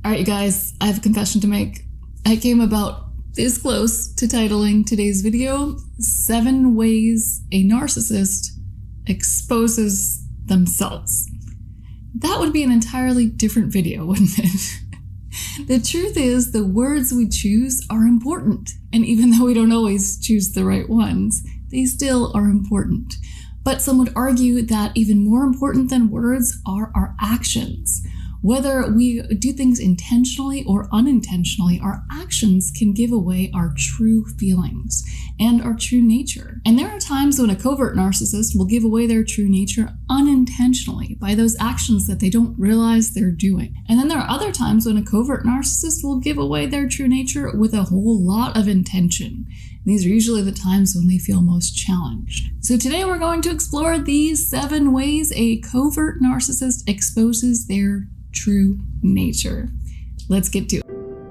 All right, you guys, I have a confession to make. I came about this close to titling today's video, 7 Ways a Narcissist Exposes Themselves. That would be an entirely different video, wouldn't it? The truth is, the words we choose are important. And even though we don't always choose the right ones, they still are important. But some would argue that even more important than words are our actions. Whether we do things intentionally or unintentionally, our actions can give away our true feelings and our true nature. And there are times when a covert narcissist will give away their true nature unintentionally by those actions that they don't realize they're doing. And then there are other times when a covert narcissist will give away their true nature with a whole lot of intention. These are usually the times when they feel most challenged. So today we're going to explore these 7 ways a covert narcissist exposes their true nature. Let's get to it.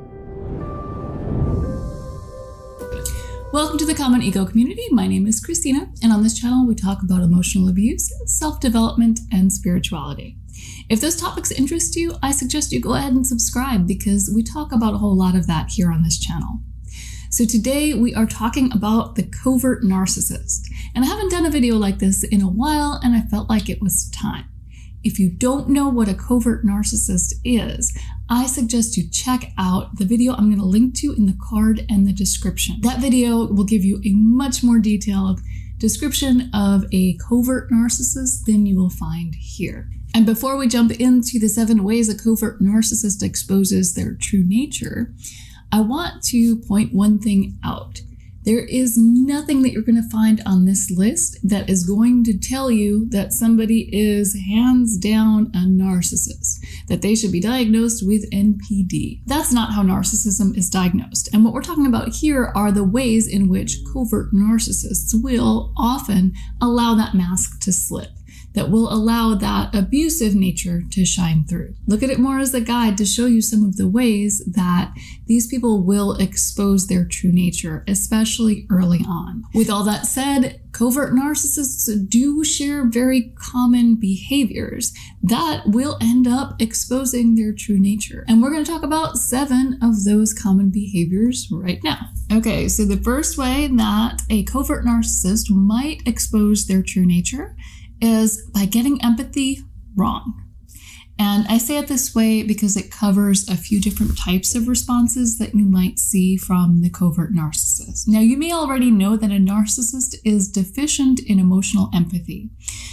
Welcome to the Common Ego community. My name is Christina, and on this channel we talk about emotional abuse, self-development, and spirituality. If those topics interest you, I suggest you go ahead and subscribe because we talk about a whole lot of that here on this channel. So today we are talking about the covert narcissist, and I haven't done a video like this in a while, and I felt like it was time. If you don't know what a covert narcissist is, I suggest you check out the video I'm going to link to in the card and the description. That video will give you a much more detailed description of a covert narcissist than you will find here. And before we jump into the 7 ways a covert narcissist exposes their true nature, I want to point one thing out. There is nothing that you're going to find on this list that is going to tell you that somebody is hands down a narcissist, that they should be diagnosed with NPD. That's not how narcissism is diagnosed. And what we're talking about here are the ways in which covert narcissists will often allow that mask to slip, that will allow that abusive nature to shine through. Look at it more as a guide to show you some of the ways that these people will expose their true nature, especially early on. With all that said, covert narcissists do share very common behaviors that will end up exposing their true nature. And we're going to talk about 7 of those common behaviors right now. Okay, so the first way that a covert narcissist might expose their true nature is by getting empathy wrong. And I say it this way because it covers a few different types of responses that you might see from the covert narcissist. Now, you may already know that a narcissist is deficient in emotional empathy.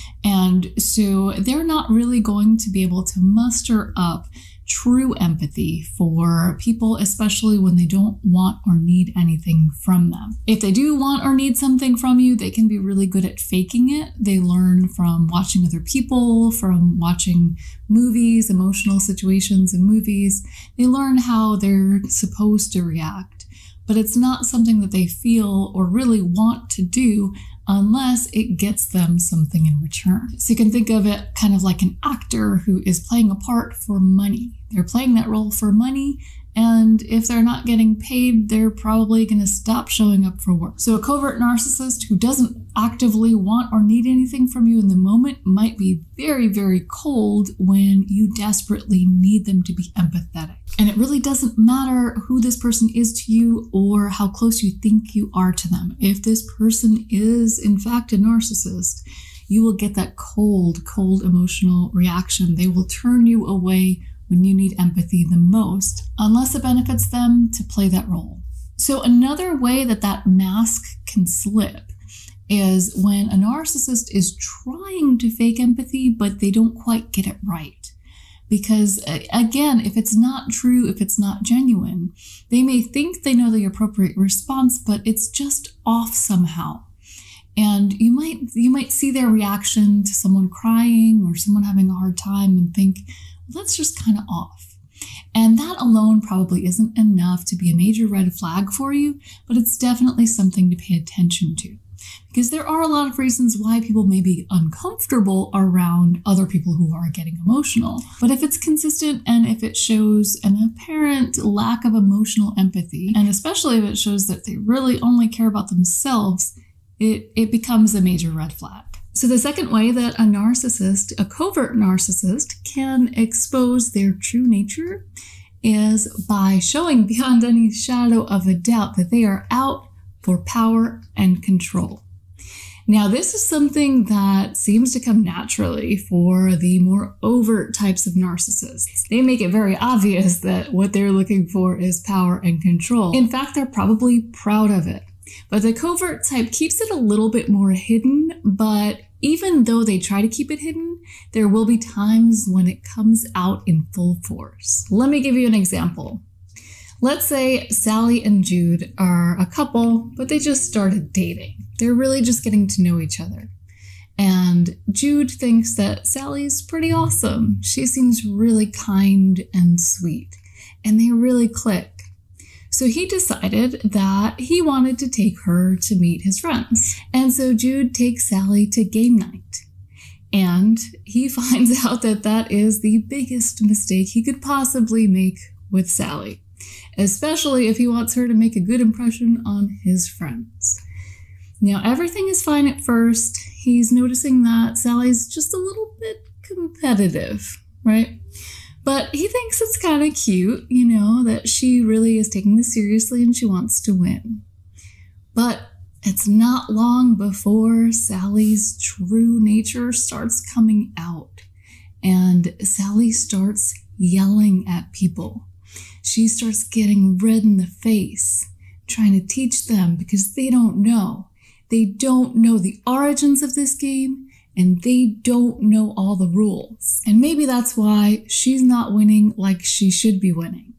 And so they're not really going to be able to muster up true empathy for people, especially when they don't want or need anything from them. If they do want or need something from you, they can be really good at faking it. They learn from watching other people, from watching movies, emotional situations in movies. They learn how they're supposed to react, but it's not something that they feel or really want to do unless it gets them something in return. So you can think of it kind of like an actor who is playing a part for money. They're playing that role for money, and if they're not getting paid, they're probably going to stop showing up for work. So a covert narcissist who doesn't actively want or need anything from you in the moment might be very, very cold when you desperately need them to be empathetic. And it really doesn't matter who this person is to you or how close you think you are to them. If this person is, in fact, a narcissist, you will get that cold emotional reaction. They will turn you away when you need empathy the most, unless it benefits them to play that role. So another way that that mask can slip is when a narcissist is trying to fake empathy, but they don't quite get it right. Because again, if it's not true, if it's not genuine, they may think they know the appropriate response, but it's just off somehow. And you might see their reaction to someone crying or someone having a hard time and think, well, that's just kind of off. And that alone probably isn't enough to be a major red flag for you, but it's definitely something to pay attention to. Because there are a lot of reasons why people may be uncomfortable around other people who are getting emotional. But if it's consistent and if it shows an apparent lack of emotional empathy, and especially if it shows that they really only care about themselves, it becomes a major red flag. So the second way that a narcissist, a covert narcissist, can expose their true nature is by showing beyond any shadow of a doubt that they are out for power and control. Now, this is something that seems to come naturally for the more overt types of narcissists. They make it very obvious that what they're looking for is power and control. In fact, they're probably proud of it. But the covert type keeps it a little bit more hidden, but even though they try to keep it hidden, there will be times when it comes out in full force. Let me give you an example. Let's say Sally and Jude are a couple, but they just started dating. They're really just getting to know each other. And Jude thinks that Sally's pretty awesome. She seems really kind and sweet, and they really click. So he decided that he wanted to take her to meet his friends. And so Jude takes Sally to game night. And he finds out that that is the biggest mistake he could possibly make with Sally, especially if he wants her to make a good impression on his friends. Now, everything is fine at first. He's noticing that Sally's just a little bit competitive, right? But he thinks it's kind of cute, you know, that she really is taking this seriously and she wants to win. But it's not long before Sally's true nature starts coming out, and Sally starts yelling at people. She starts getting red in the face, trying to teach them because they don't know. They don't know the origins of this game, and they don't know all the rules. And maybe that's why she's not winning like she should be winning.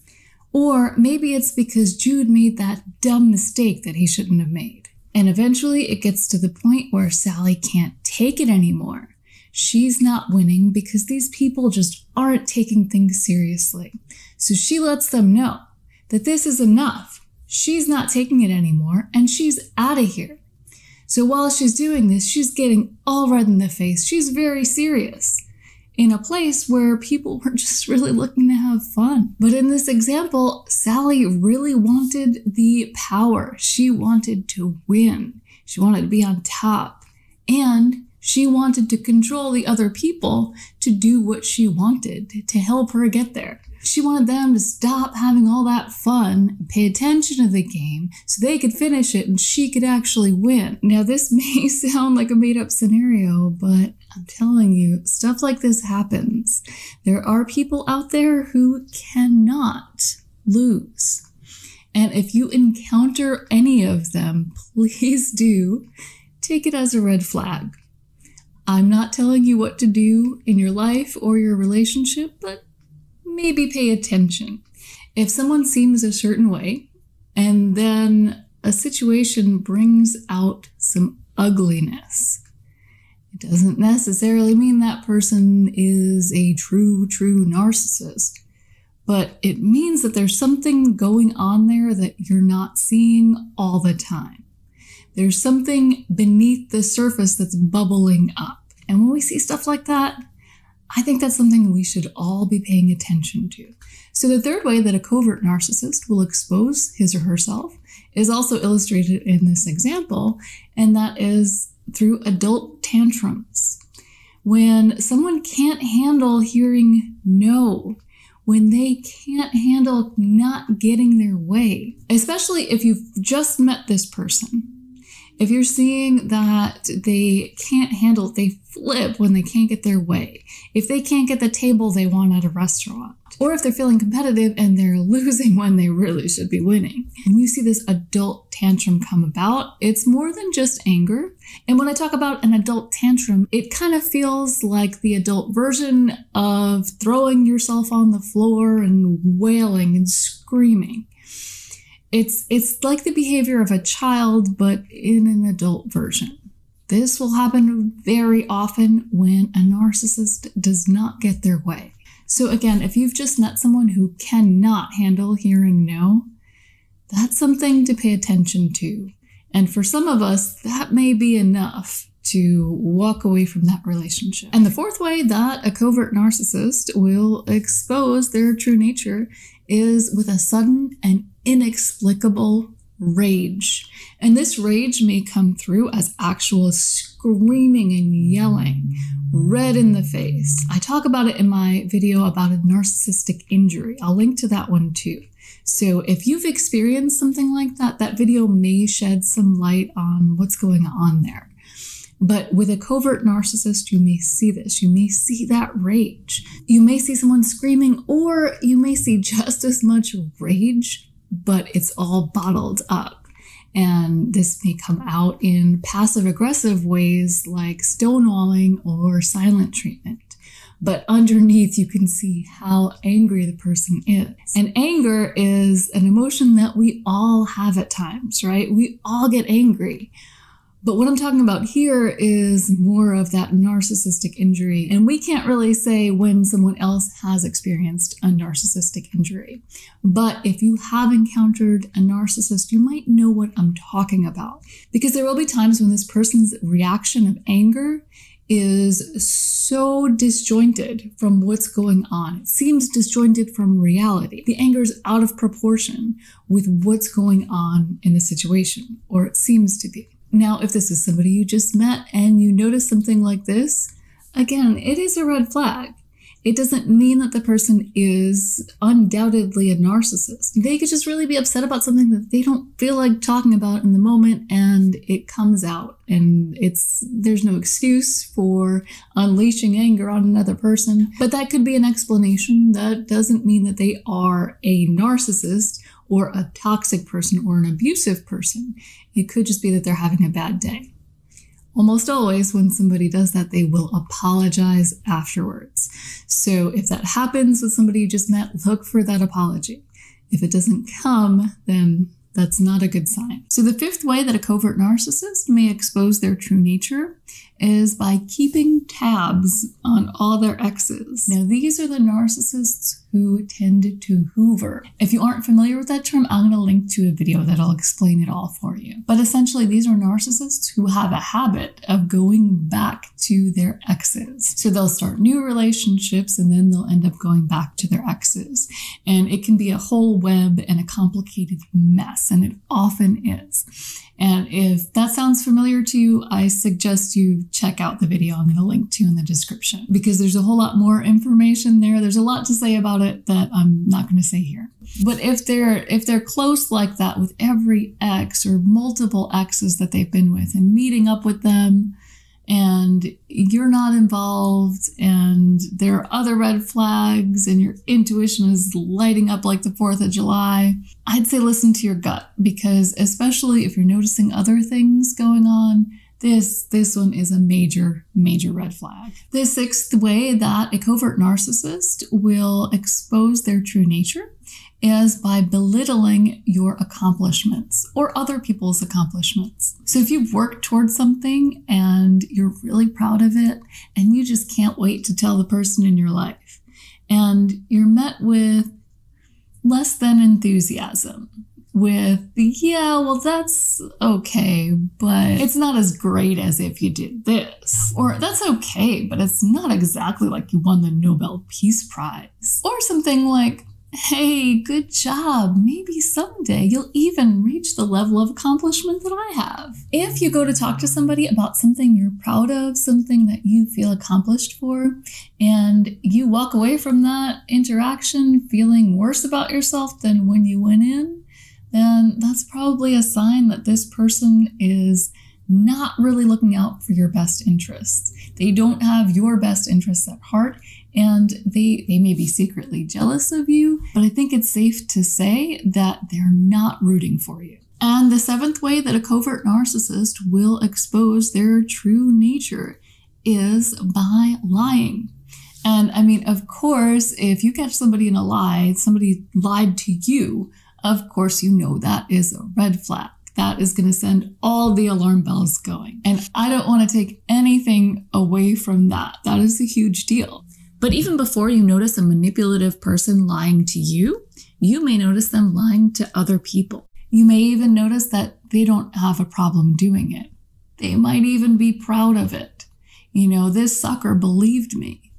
Or maybe it's because Jude made that dumb mistake that he shouldn't have made. And eventually it gets to the point where Sally can't take it anymore. She's not winning because these people just aren't taking things seriously. So she lets them know that this is enough. She's not taking it anymore, and she's out of here. So while she's doing this, she's getting all red in the face. She's very serious in a place where people were just really looking to have fun. But in this example, Sally really wanted the power. She wanted to win. She wanted to be on top. And she wanted to control the other people to do what she wanted, to help her get there. She wanted them to stop having all that fun, pay attention to the game, so they could finish it and she could actually win. Now, this may sound like a made-up scenario, but I'm telling you, stuff like this happens. There are people out there who cannot lose. And if you encounter any of them, please do take it as a red flag. I'm not telling you what to do in your life or your relationship, but maybe pay attention. If someone seems a certain way, and then a situation brings out some ugliness, it doesn't necessarily mean that person is a true narcissist, but it means that there's something going on there that you're not seeing all the time. There's something beneath the surface that's bubbling up. And when we see stuff like that, I think that's something we should all be paying attention to. So the third way that a covert narcissist will expose his or herself is also illustrated in this example, and that is through adult tantrums. When someone can't handle hearing no, when they can't handle not getting their way, especially if you've just met this person. If you're seeing that they can't handle it, they flip when they can't get their way. If they can't get the table they want at a restaurant. Or if they're feeling competitive and they're losing when they really should be winning. When you see this adult tantrum come about, it's more than just anger. And when I talk about an adult tantrum, it kind of feels like the adult version of throwing yourself on the floor and wailing and screaming. It's like the behavior of a child, but in an adult version. This will happen very often when a narcissist does not get their way. So again, if you've just met someone who cannot handle hearing no, that's something to pay attention to. And for some of us, that may be enough to walk away from that relationship. And the fourth way that a covert narcissist will expose their true nature is with a sudden and inexplicable rage. And this rage may come through as actual screaming and yelling, red in the face. I talk about it in my video about a narcissistic injury. I'll link to that one too. So if you've experienced something like that, that video may shed some light on what's going on there. But with a covert narcissist, you may see this. You may see that rage. You may see someone screaming, or you may see just as much rage, but it's all bottled up. And this may come out in passive-aggressive ways like stonewalling or silent treatment. But underneath, you can see how angry the person is. And anger is an emotion that we all have at times, right? We all get angry. But what I'm talking about here is more of that narcissistic injury. And we can't really say when someone else has experienced a narcissistic injury. But if you have encountered a narcissist, you might know what I'm talking about. Because there will be times when this person's reaction of anger is so disjointed from what's going on. It seems disjointed from reality. The anger is out of proportion with what's going on in the situation, or it seems to be. Now, if this is somebody you just met and you notice something like this, again, it is a red flag. It doesn't mean that the person is undoubtedly a narcissist. They could just really be upset about something that they don't feel like talking about in the moment, and it comes out. And there's no excuse for unleashing anger on another person. But that could be an explanation. That doesn't mean that they are a narcissist or a toxic person or an abusive person. It could just be that they're having a bad day. Almost always when somebody does that, they will apologize afterwards. So if that happens with somebody you just met, look for that apology. If it doesn't come, then that's not a good sign. So the fifth way that a covert narcissist may expose their true nature is by keeping tabs on all their exes. Now, these are the narcissists who tend to hoover. If you aren't familiar with that term, I'm going to link to a video that'll explain it all for you. But essentially, these are narcissists who have a habit of going back to their exes. So they'll start new relationships and then they'll end up going back to their exes. And it can be a whole web and a complicated mess, and it often is. And if that sounds familiar to you, I suggest you check out the video I'm going to link to in the description, because there's a whole lot more information there. There's a lot to say about it that I'm not going to say here. But if they're close like that with every ex or multiple exes that they've been with and meeting up with them, and you're not involved, and there are other red flags, and your intuition is lighting up like the 4th of July, I'd say listen to your gut, because especially if you're noticing other things going on, this one is a major, major red flag. The sixth way that a covert narcissist will expose their true nature is by belittling your accomplishments or other people's accomplishments. So if you've worked towards something and you're really proud of it and you just can't wait to tell the person in your life, and you're met with less than enthusiasm, with, yeah, well, that's okay, but it's not as great as if you did this. Or that's okay, but it's not exactly like you won the Nobel Peace Prize. Or something like, hey, good job. Maybe someday you'll even reach the level of accomplishment that I have. If you go to talk to somebody about something you're proud of, something that you feel accomplished for, and you walk away from that interaction feeling worse about yourself than when you went in, then that's probably a sign that this person is not really looking out for your best interests. They don't have your best interests at heart, and they may be secretly jealous of you, but I think it's safe to say that they're not rooting for you. And the seventh way that a covert narcissist will expose their true nature is by lying. And I mean, of course, if you catch somebody in a lie, somebody lied to you, of course you know that is a red flag. That is going to send all the alarm bells going. And I don't want to take anything away from that. That is a huge deal. But even before you notice a manipulative person lying to you, you may notice them lying to other people. You may even notice that they don't have a problem doing it. They might even be proud of it. You know, this sucker believed me.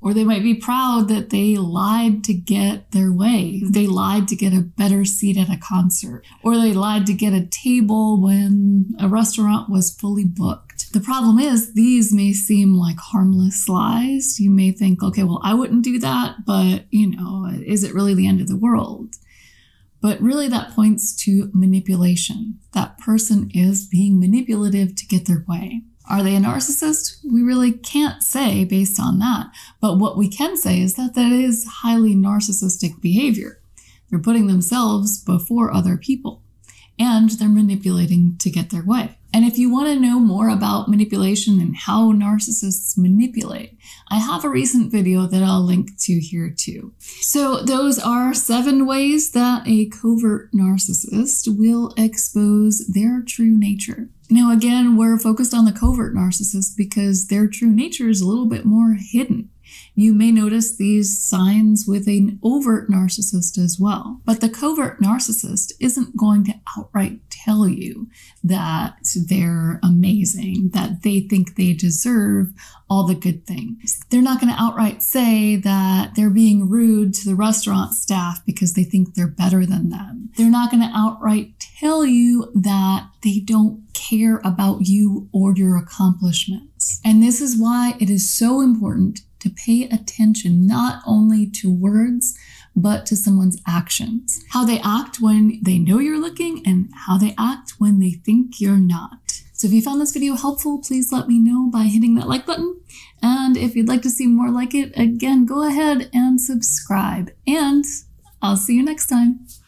Or they might be proud that they lied to get their way. They lied to get a better seat at a concert. Or they lied to get a table when a restaurant was fully booked. The problem is these may seem like harmless lies. You may think, okay, well, I wouldn't do that, but is it really the end of the world? But really that points to manipulation. That person is being manipulative to get their way. Are they a narcissist? We really can't say based on that. But what we can say is that that is highly narcissistic behavior. They're putting themselves before other people, and they're manipulating to get their way. And if you want to know more about manipulation and how narcissists manipulate, I have a recent video that I'll link to here too. So those are 7 ways that a covert narcissist will expose their true nature. Now, again, we're focused on the covert narcissist because their true nature is a little bit more hidden. You may notice these signs with an overt narcissist as well. But the covert narcissist isn't going to outright tell you that they're amazing, that they think they deserve all the good things. They're not going to outright say that they're being rude to the restaurant staff because they think they're better than them. They're not going to outright tell you that they don't care about you or your accomplishments. And this is why it is so important to pay attention not only to words, but to someone's actions. How they act when they know you're looking and how they act when they think you're not. So if you found this video helpful, please let me know by hitting that like button. And if you'd like to see more like it, again, go ahead and subscribe. And I'll see you next time.